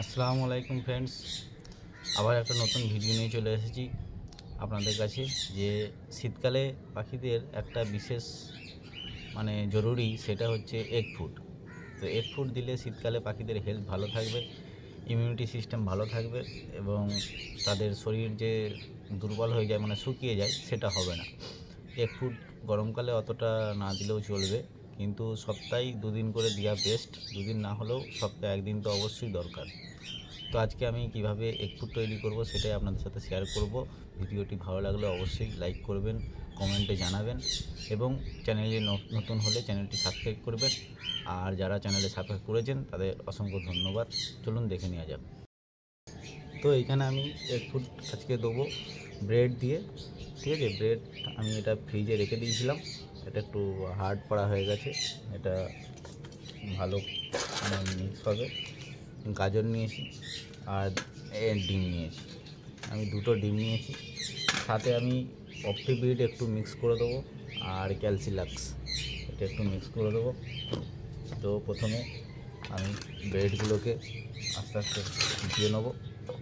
আসসালামু আলাইকুম ফ্রেন্ডস, আবার একটা নতুন ভিডিও নিয়ে চলে এসেছি আপনাদের কাছে। যে শীতকালে পাখিদের একটা বিশেষ জরুরি, সেটা হচ্ছে এগ ফুড। তো এগ ফুড দিলে শীতকালে পাখিদের হেলথ ভালো থাকবে, ইমিউনিটি সিস্টেম ভালো থাকবে এবং তাদের শরীর যে দুর্বল হয়ে যায় শুকিয়ে যায় সেটা হবে না। এগ ফুড গরমকালে অতটা না দিলেও চলবে, কিন্তু সপ্তাহে 2 দিন করে দেওয়া বেস্ট। 2 দিন না হলেও সপ্তাহে 1 দিন তো অবশ্যই দরকার। তো আজকে আমি কিভাবে এগ ফুড তৈরি করব সেটাই আপনাদের সাথে শেয়ার করব। ভিডিওটি ভালো লাগলে অবশ্যই লাইক করবেন, কমেন্টে জানাবেন এবং চ্যানেলে নতুন হলে চ্যানেলটি সাবস্ক্রাইব করবেন। আর যারা চ্যানেলে সাবস্ক্রাইব করেছেন তাদের অসংখ্য ধন্যবাদ। চলুন দেখে নেওয়া যাক। তো এইখানে আমি এগ ফুড আজকে দেবো ব্রেড দিয়ে, ঠিক আছে। ব্রেড আমি এটা ফ্রিজে রেখে দিয়েছিলাম, এটা একটু হার্ড করা হয়ে গেছে, এটা ভালো মিক্স হবে। গাজর নিয়েছি আর ডিম নিয়েছি, আমি 2টো ডিম নিয়েছি। সাথে আমি অপটিবিট একটু মিক্স করে দেবো আর ক্যালসিলাক্স এটা একটু মিক্স করে দেবো। তো প্রথমে আমি ব্রেডগুলোকে আস্তে আস্তে দিয়ে নেবো।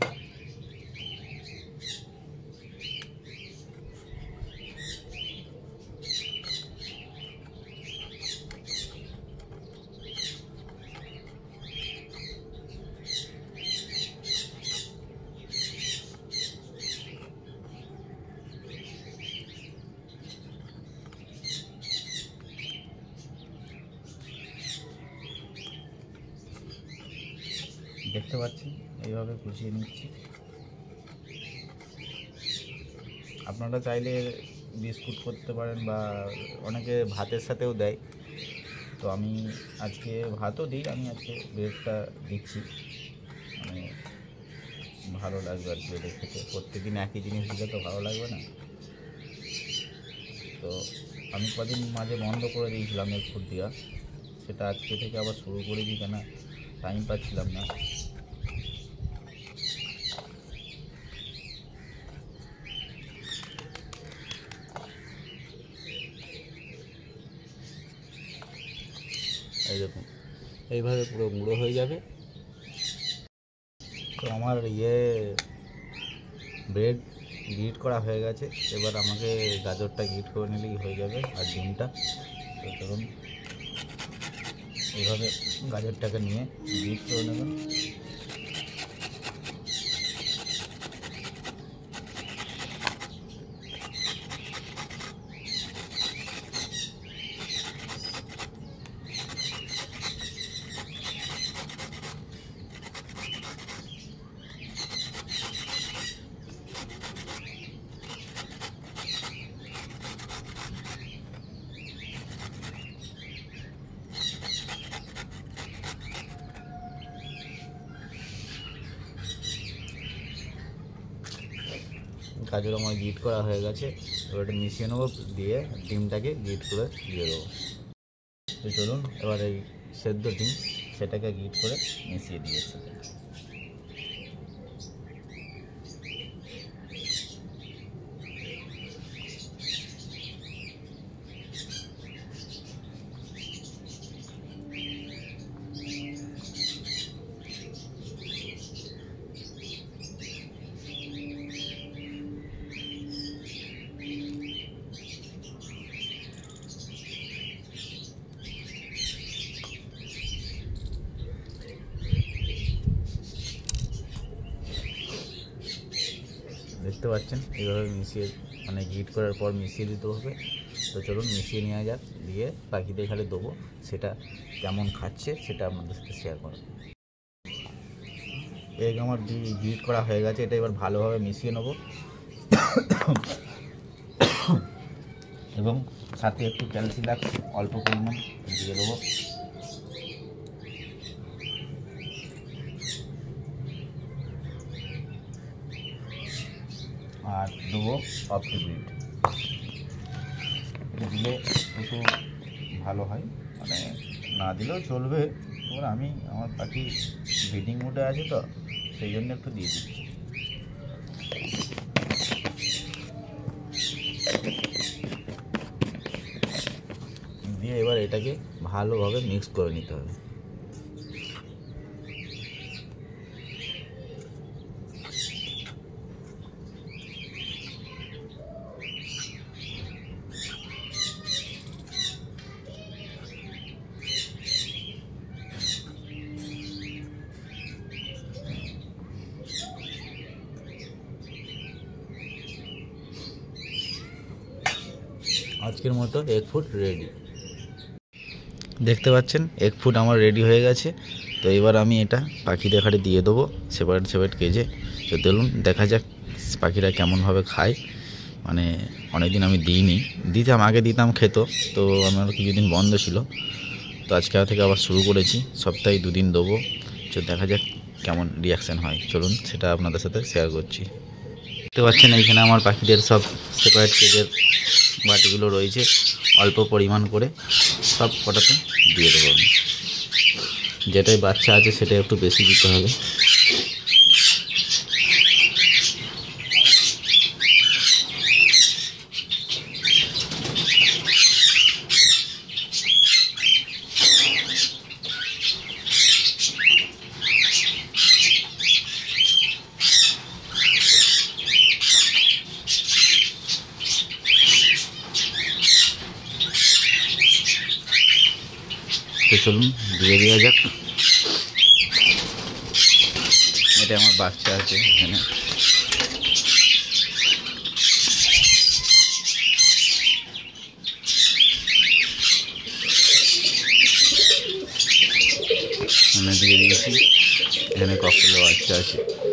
দেখতে পাচ্ছেন এইভাবে কুচিয়ে নিচ্ছি। আপনারা চাইলে বিস্কুট করতে পারেন বা অনেকে ভাতের সাথেও দেয়। তো আমি আজকে ভাতও দিই, আমি আজকে ব্রেডটা দিচ্ছি, ভালো লাগবে আর কি এটা খেতে। প্রত্যেকদিন একই জিনিস দিলে তো ভালো লাগবে না। তো আমি কদিন মাঝে বন্ধ করে দিয়েছিলাম এগ ফুড দেওয়া, সেটা আজকে থেকে আবার শুরু করে দিই, কেন টাইম পাচ্ছিলাম না। এই দেখুন এইভাবে পুরো গুঁড়ো হয়ে যাবে। তো আমার ব্রেড গ্রিট করা হয়ে গেছে, এবার আমাকে গাজরটা গ্রিট করে নিলেই হয়ে যাবে আর ডিমটা। তো ধরুন এইভাবে গাজরটাকে নিয়ে গ্রিট করে নেবেন। গাজর আমার গ্রিট করা হয়ে গেছে, এবার এটা মিশিয়ে নেবো, দিয়ে ডিমটাকে গ্রিট করে দিয়ে দেবো। তো চলুন এবার এই সেদ্ধ ডিম সেটাকে গ্রিট করে মিশিয়ে দিয়ে সাথে। দেখতে পাচ্ছেন এইভাবে মিশিয়ে গ্রিট করার পর মিশিয়ে দিতে হবে। তো চলুন মিশিয়ে নেওয়া যাক, দিয়ে পাখিদের খালি দেবো, সেটা কেমন খাচ্ছে সেটা আপনাদের সাথে শেয়ার করব। এগ আমার গ্রিট করা হয়ে গেছে, এটা এবার ভালোভাবে মিশিয়ে নেব এবং সাথে একটু ক্যালসিলাক্স অল্প পরিমাণ দিয়ে দেবো। আর দেবো অপটিবিট, দিলে একটু ভালো হয়, না দিলেও চলবে। এবার আমি আমার পাখি ব্রিডিং মোডে আছে, তো সেই জন্য একটু দিয়ে দিচ্ছি। দিয়ে এবার এটাকে ভালোভাবে মিক্স করে নিতে হবে। আজকের মতো এগ ফুড রেডি। দেখতে পাচ্ছেন এগ ফুড আমার রেডি হয়ে গেছে। তো এবার আমি এটা পাখিদের ঘাড়ে দিয়ে দেবো সেপারেট কেজে। তো চলুন দেখা যাক পাখিরা কেমনভাবে খায়। মানে অনেকদিন আমি দিইনি, আগে দিতাম খেত, তো আমার কিছুদিন বন্ধ ছিল, তো আজকে থেকে আবার শুরু করেছি, সপ্তাহে 2 দিন দেবো। তো দেখা যাক কেমন রিয়াকশান হয়, চলুন সেটা আপনাদের সাথে শেয়ার করছি। দেখতে পাচ্ছেন এইখানে আমার পাখিদের সব সেপারেট কেজের বাটিগুলো রয়েছে, অল্প পরিমাণ করে সব কটাতে দিয়ে দেবো আমি। যেটাই বাচ্চা আছে সেটা একটু বেশি দিতে হবে। তো চলুন দিয়ে দেওয়া যাক। এটা আমার বাচ্চা আছে এখানে, দিয়ে দিয়েছি। এখানে ককটেলের বাচ্চা আছে।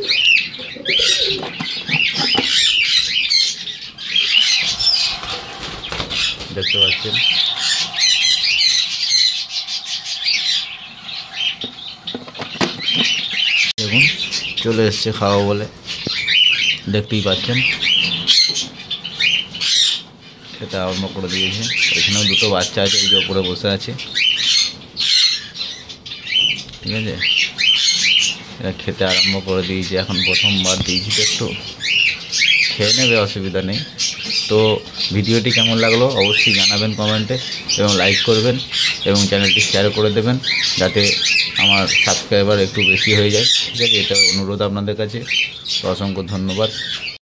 দেখতে পাচ্ছেন দেখুন চলে এসছে খাওয়া বলে, দেখতেই পাচ্ছেন খেতে আরম্ভ করে দিয়েছে। এখানেও 2টো বাচ্চা আছে, এই যে উপরে বসে আছে, ঠিক আছে। এরা খেতে আরম্ভ করে দিয়েছে, এখন প্রথমবার দিয়েছি তো একটু খেয়ে নেবে, অসুবিধা নেই। তো ভিডিওটি কেমন লাগলো অবশ্যই জানাবেন কমেন্টে, এবং লাইক করবেন এবং চ্যানেলটি শেয়ার করে দেবেন, যাতে আমার সাবস্ক্রাইবার একটু বেশি হয়ে যায়, ঠিক আছে। এটা অনুরোধ আপনাদের কাছে। তো অসংখ্য ধন্যবাদ।